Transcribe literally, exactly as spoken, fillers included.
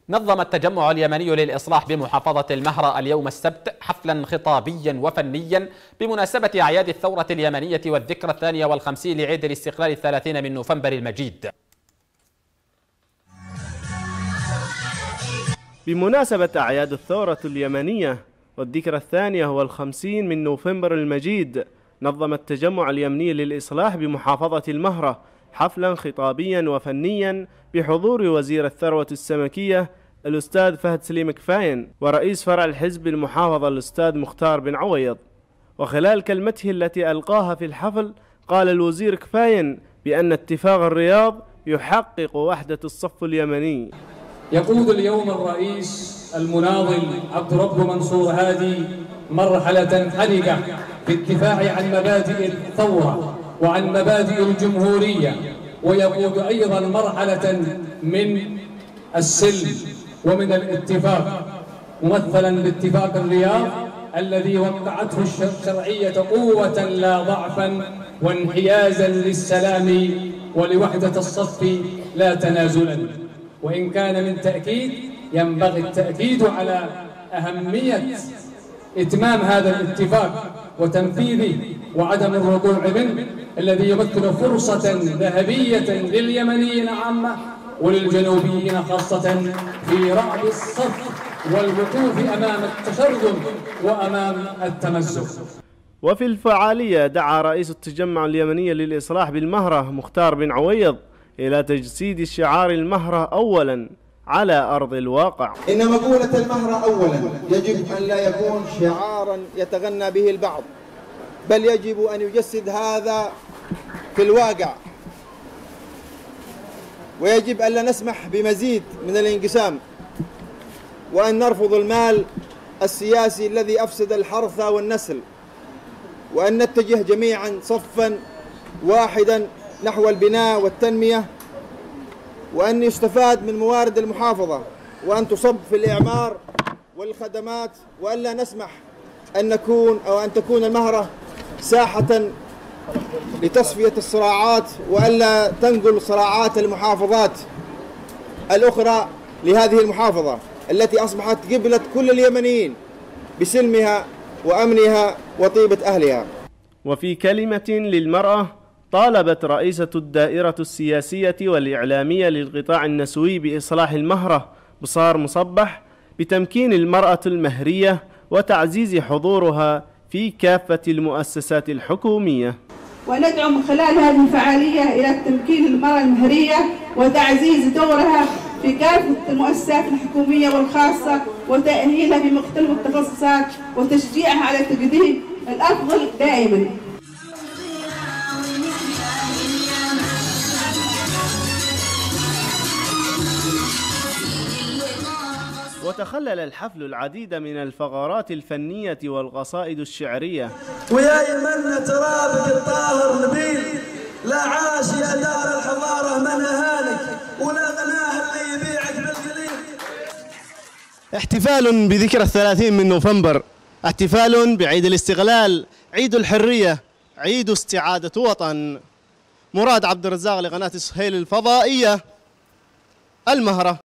نظم التجمع اليمني للإصلاح بمحافظة المهرة اليوم السبت حفلا خطابيا وفنيا بمناسبة أعياد الثورة اليمنية والذكرى الثانية والخمسين لعيد الاستقلال الثلاثين من نوفمبر المجيد. بمناسبة أعياد الثورة اليمنية والذكرى الثانية والخمسين من نوفمبر المجيد، نظم التجمع اليمني للإصلاح بمحافظة المهرة حفلا خطابيا وفنيا بحضور وزير الثروة السمكية الأستاذ فهد سليم كفاين ورئيس فرع الحزب المحافظة الأستاذ مختار بن عويض. وخلال كلمته التي ألقاها في الحفل قال الوزير كفاين بأن اتفاق الرياض يحقق وحدة الصف اليمني. يقود اليوم الرئيس المناضل عبد رب منصور هادي مرحلة حرجة في الدفاع عن مبادئ الثورة وعن مبادئ الجمهورية، ويقود أيضا مرحلة من السلم ومن الاتفاق، ممثلا باتفاق الرياض الذي وقعته الشرعية قوة لا ضعفا وانحيازا للسلام ولوحدة الصف لا تنازلا. وإن كان من تأكيد ينبغي التأكيد على أهمية إتمام هذا الاتفاق وتنفيذه وعدم الرجوع منه الذي يمثل فرصة ذهبية لليمنيين عامة وللجنوبيين خاصة في رعب الصف والوقوف أمام التشرذم وأمام التمزق. وفي الفعالية دعا رئيس التجمع اليمني للإصلاح بالمهرة مختار بن عويض إلى تجسيد شعار المهرة أولا على أرض الواقع. إن مقولة المهرة أولا يجب أن لا يكون شعارا يتغنى به البعض، بل يجب أن يجسد هذا في الواقع، ويجب أن لا نسمح بمزيد من الانقسام، وأن نرفض المال السياسي الذي أفسد الحرث والنسل، وأن نتجه جميعا صفا واحدا نحو البناء والتنمية، وأن يستفاد من موارد المحافظة وأن تصب في الإعمار والخدمات، وألا نسمح أن نكون أو أن تكون المهرة ساحة لتصفية الصراعات، وألا تنقل صراعات المحافظات الأخرى لهذه المحافظة التي أصبحت قبلة كل اليمنيين بسلمها وأمنها وطيبة أهلها. وفي كلمة للمرأة طالبت رئيسة الدائرة السياسية والإعلامية للقطاع النسوي بإصلاح المهرة بصار مصبح بتمكين المرأة المهرية وتعزيز حضورها في كافة المؤسسات الحكومية. وندعو من خلال هذه الفعالية إلى تمكين المرأة المهرية وتعزيز دورها في كافة المؤسسات الحكومية والخاصة وتأهيلها في مختلف التخصصات وتشجيعها على تقديم الأفضل دائما. وتخلل الحفل العديد من الفقرات الفنية والقصائد الشعرية. ويا يمنا ترابك الطاهر نبيل، لا عاش يا دار الحضارة من هانك، ولا غناه اللي يبيعك بالقليل. احتفال بذكرى الثلاثين من نوفمبر، احتفال بعيد الاستقلال، عيد الحرية، عيد استعادة وطن. مراد عبد الرزاق لقناة سهيل الفضائية، المهرة.